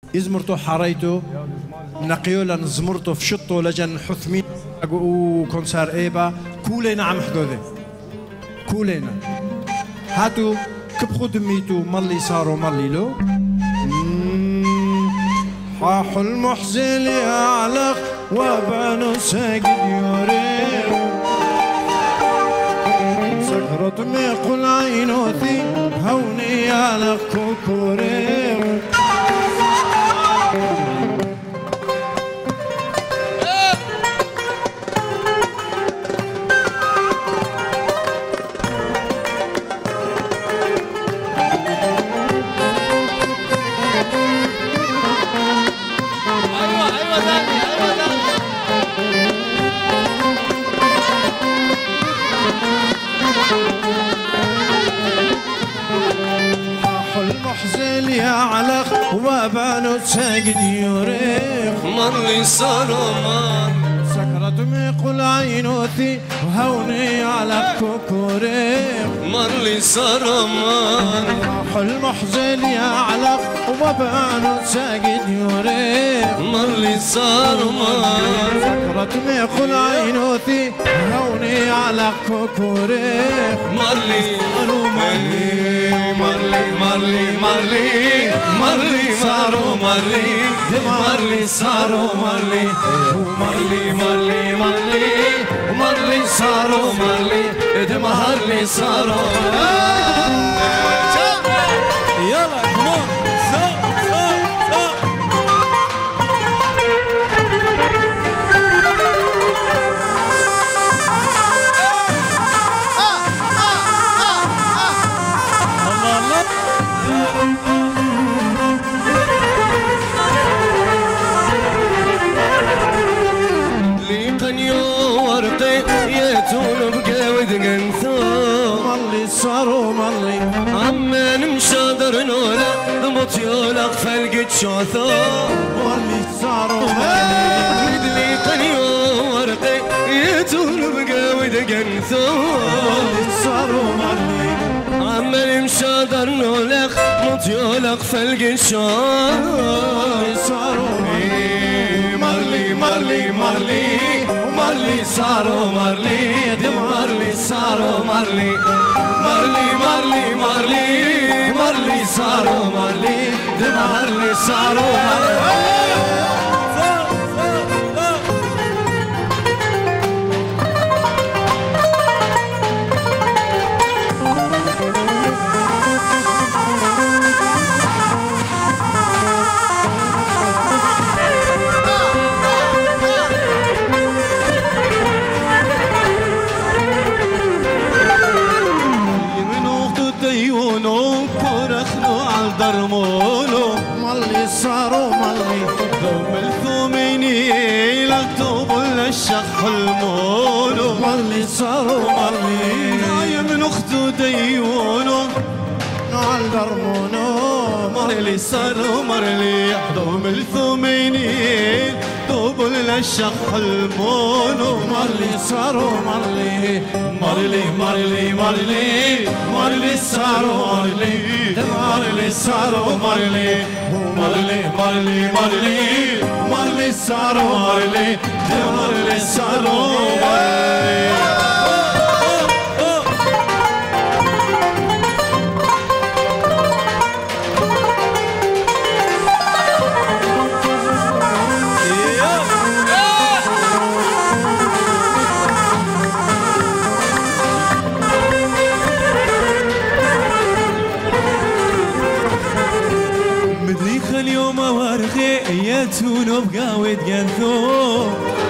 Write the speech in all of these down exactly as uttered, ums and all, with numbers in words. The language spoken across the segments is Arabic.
إزمرتو حريتو نقيولا نزمرتو في شطو لجن حثمين وكونسار إيبا كولينا عم حدوده كولينا هاتو كبخو دميتو مالي صاروا مالي لو حاح المحزن يعلق وبانو ساقد يوريو سكرت ميقل عينوثي هوني يعلق كوكوريو المحزن يا علق وبانو ساقد يوريخ مرلي صاروا مار سكرت ميقل عينوثي وهوني على كوكوريخ مرلي صاروا مار المحزن يا علق وبانو ساقد يوريخ مرلي صاروا مار سكرت ميقل عينوثي وهوني على كوكوريخ مرلي صاروا مرلي مرلي مرلي مرلي مرلي صاروا مرلي مرلي صاروا مرلي مرلي مرلي مرلي مرلي صاروا مرلي مرلي صاروا يلا كمون ياتون بقاود قنثو مالي صاروا مالي عمان مشادر نولا مطيول اغفل قد شوثو مالي صاروا مالي لي قنيو ورقي ياتون بقاود قنثو مالي صاروا مالي عمان مشادر نولا مطيول اغفل قد شوثو مالي صاروا مالي مالي مالي مرلي صاروا مرلي مرلي صاروا مرلي مرلي مرلي مرلي مرلي صاروا مرلي مرلي صاروا مرلي درمولو مالي صاروا مالي دوم الثوميني للطوب للشخ المولو مالي صاروا مالي نايم اخته ديونو نوع درمونو مرلي صاروا مرلي دوم الثوميني طوب للشخ المولو مالي صاروا مالي مرلي مرلي مرلي مرلي صاروا مرلي مرلي صاروا مرلي مرلي مرلي مرلي مرلي صاروا مرلي مرلي صاروا مرلي اليوم ورخي ياتونو بقاود قنثو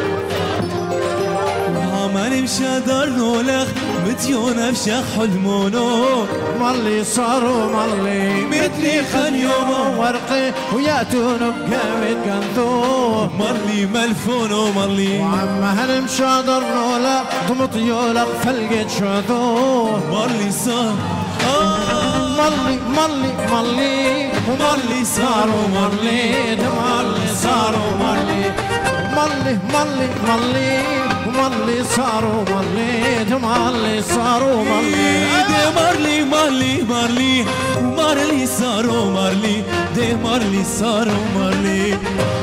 وهامان مشادر نولخ متيون بشخ حلمونو مالي صاروا مالي مثلي خل يوم ورقي وياتونو بقاود قنثو مالي ملفونو مالي وعم هالمشادر نولا ضمطيولك فلقت شذو مالي صار مالي مالي مالي مالي صاروا مالي مالي صاروا مالي مالي مالي مالي ومالي صاروا مالي مالي صاروا مالي دي مارلي مارلي مارلي مارلي صاروا مارلي دي مارلي صاروا مارلي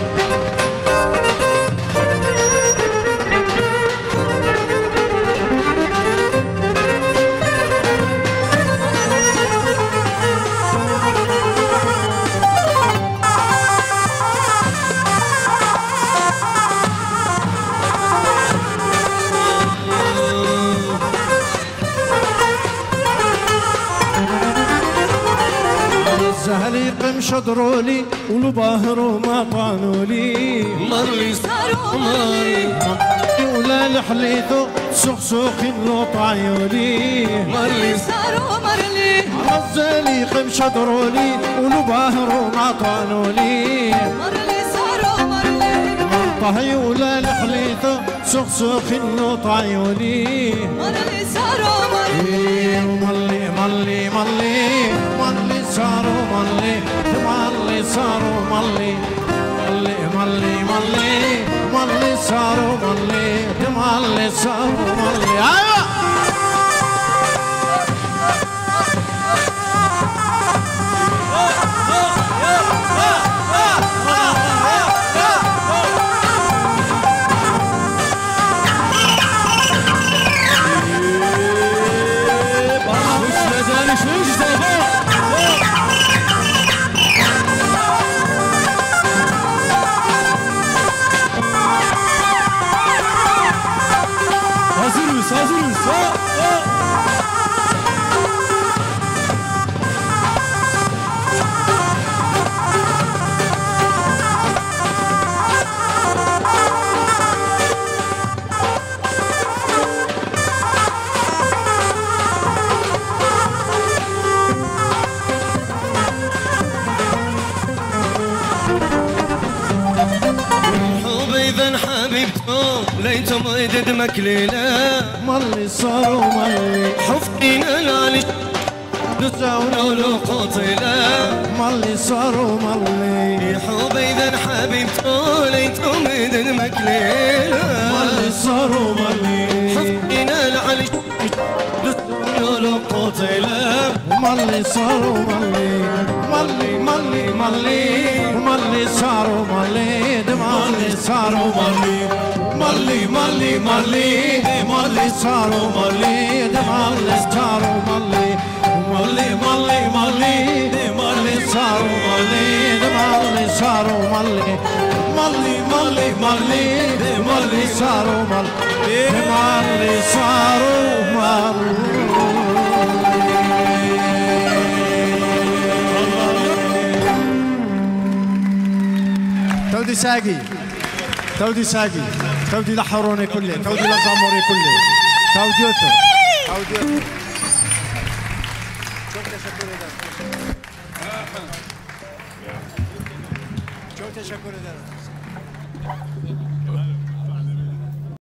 زهليق مشدرولي والباهر ما طانولي مارلي صاروا مارلي ولا الحليثو سخسوخ لو طعيولي مارلي صاروا مارلي الزهليق مشدرولي والباهر ما طانولي مارلي صاروا مارلي طهي ولا الحليثو سخسوخ لو طعيولي مارلي صاروا مارلي مالي مالي مالي مالي صاروا مالي مالي صاروا مالي مالي مالي مالي مالي صاروا مالي مالي صاروا مالي ايوه Hazırız, hazırız. Ha, ha. إذا حبيبته ليتم عدد مكليلة مالي صاروا مالي حفظنا العلي دزعونا له قاتلة مالي صاروا مالي حب إذا حبيبته ليتم عدد مكليلة مالي صاروا مالي حفظنا العلي دزعونا له قاتلة مالي صاروا مالي مالي مالي مالي مالي صاروا مالي مالي صاروا مالي مالي مالي مالي مالي صاروا مالي مالي صاروا مالي مالي مالي مالي مالي صاروا مالي مالي صاروا مالي مالي مالي مالي مالي صاروا مالي مالي صاروا مالي تودي ساقي تودي ساقي تودي لحروني كله تودي لزاموري كله توديوتو توديوتو شوف تشكر ده شوف تشكر ده